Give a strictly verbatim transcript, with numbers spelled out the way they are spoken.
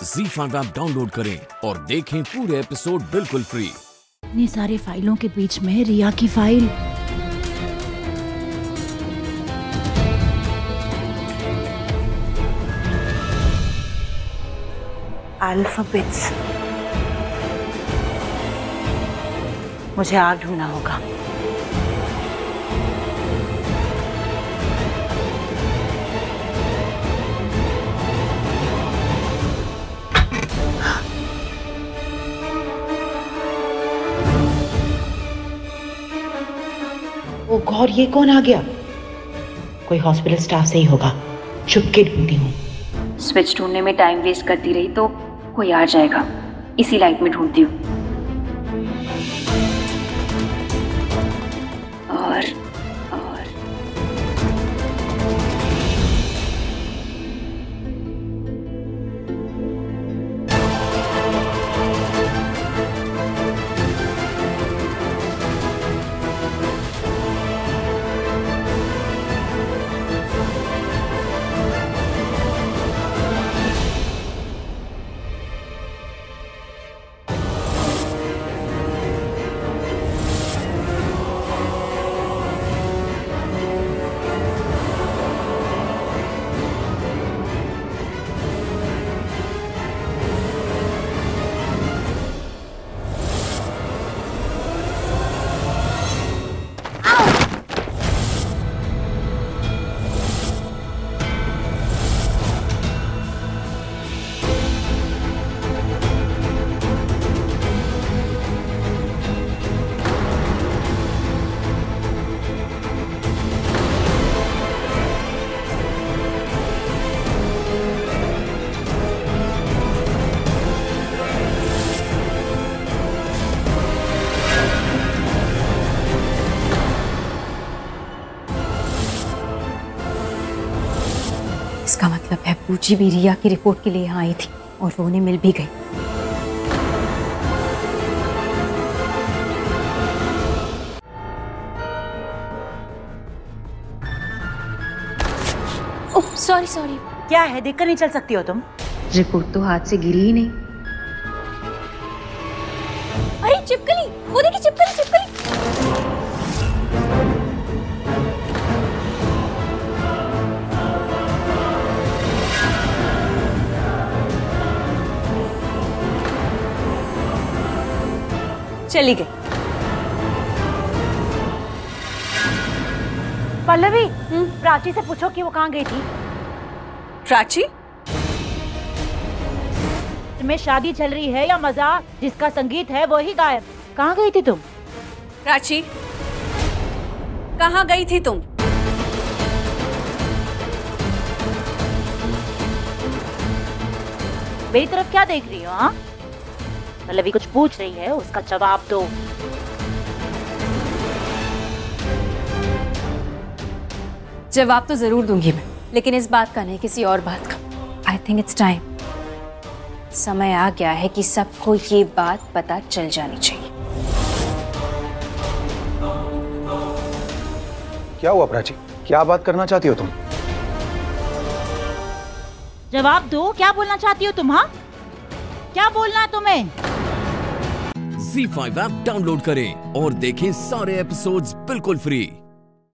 ज़ी five app download करें और देखें पूरे एपिसोड बिल्कुल फ्री। इतनी सारी फाइलों के बीच में रिया की फाइल। अल्फाबेट्स। मुझे आग ढूंढना होगा। ओ गॉड, ये कौन आ गया? कोई हॉस्पिटल स्टाफ से ही होगा। छुप के ढूंढती हूँ। स्विच ढूंढने में टाइम वेस्ट करती रही तो कोई आ जाएगा। इसी लाइट में ढूंढती हूँ। और और इसका मतलब है पूजी भी रिया की रिपोर्ट के लिए यहाँ आई थी और वो उन्हें मिल भी गई। Oh sorry sorry. क्या है, देखकर नहीं चल सकती हो तुम? रिपोर्ट तो हाथ से गिरी ही नहीं। अरे चिपकली, वो देखिए चिपकली चिपकली। चली गई। पल्लवी, प्राची से पूछो कि वो कहाँ गई थी। प्राची? तुम्हें शादी चल रही है या मजाक? जिसका संगीत है वो ही गायब। कहाँ गई थी तुम? प्राची, कहाँ गई थी तुम? मेरी तरफ क्या देख रही हो? हाँ, पल्लवी कुछ पूछ रही है, उसका जवाब दो। जवाब तो जरूर दूंगी मैं, लेकिन इस बात का नहीं, किसी और बात का। I think it's time. समय आ गया है कि सबको ये बात पता चल जानी चाहिए। क्या हुआ प्राची? क्या बात करना चाहती हो तुम? जवाब दो, क्या बोलना चाहती हो तुम? हाँ, क्या बोलना है तुम्हें? ज़ी फाइव ऐप डाउनलोड करें और देखें सारे एपिसोड्स बिल्कुल फ्री।